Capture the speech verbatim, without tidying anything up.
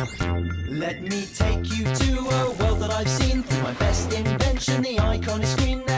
Let me take you to a world that I've seen through my best invention, the Iconic screen.